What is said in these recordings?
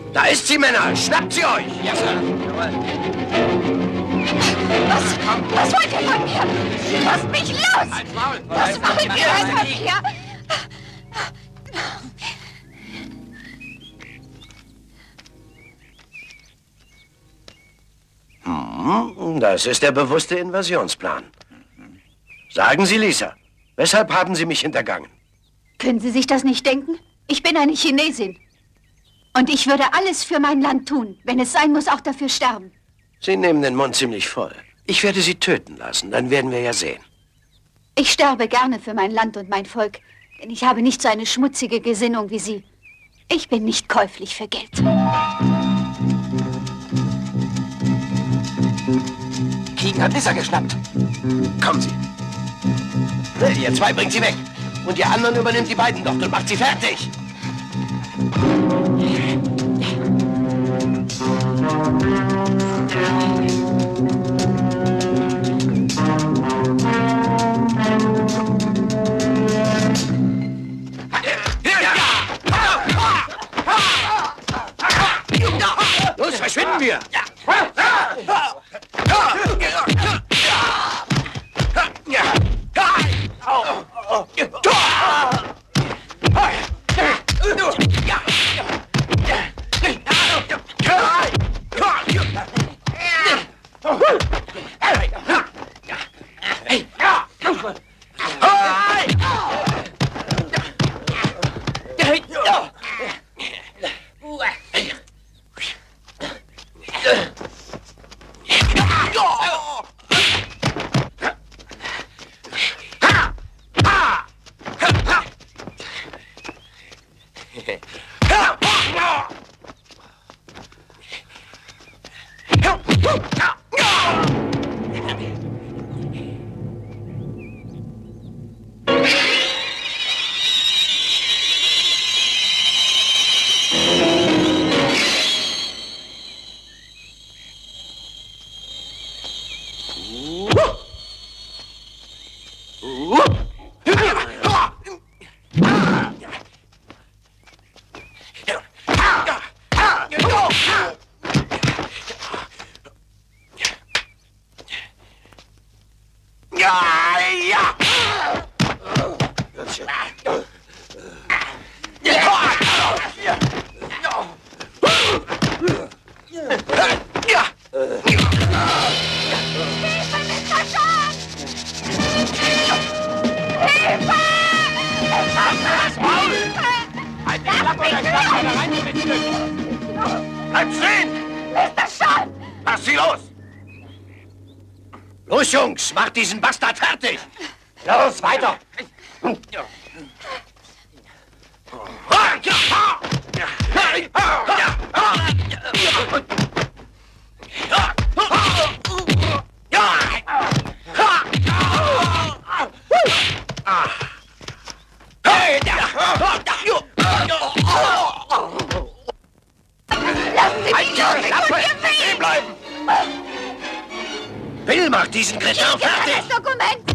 Da ist sie, Männer! Schnappt sie euch! Ja, Sir. Was wollt ihr von mir? Lasst mich los! Halt's Maul! Was wollt ihr von mir? Das ist der bewusste Invasionsplan. Sagen Sie, Lisa, weshalb haben Sie mich hintergangen? Können Sie sich das nicht denken? Ich bin eine Chinesin. Und ich würde alles für mein Land tun. Wenn es sein muss, auch dafür sterben. Sie nehmen den Mund ziemlich voll. Ich werde Sie töten lassen, dann werden wir ja sehen. Ich sterbe gerne für mein Land und mein Volk. Denn ich habe nicht so eine schmutzige Gesinnung wie Sie. Ich bin nicht käuflich für Geld. Keegan hat Lisa geschnappt. Kommen Sie. Ihr zwei bringt sie weg. Und ihr anderen übernimmt die beiden dort und macht sie fertig. Los, verschwinden wir! Los, Jungs, macht diesen Bastard fertig! Los, weiter! Lassen Sie mich los! Stehen bleiben! Bill macht diesen Kretin fertig! Das Dokument!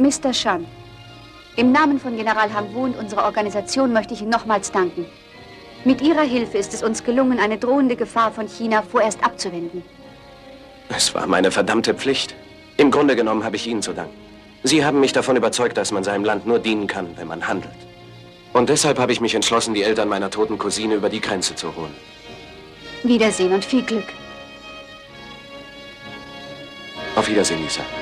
Mr. Shan, im Namen von General Hamwu und unserer Organisation möchte ich Ihnen nochmals danken. Mit Ihrer Hilfe ist es uns gelungen, eine drohende Gefahr von China vorerst abzuwenden. Es war meine verdammte Pflicht. Im Grunde genommen habe ich Ihnen zu danken. Sie haben mich davon überzeugt, dass man seinem Land nur dienen kann, wenn man handelt. Und deshalb habe ich mich entschlossen, die Eltern meiner toten Cousine über die Grenze zu holen. Wiedersehen und viel Glück. Auf Wiedersehen, Lisa.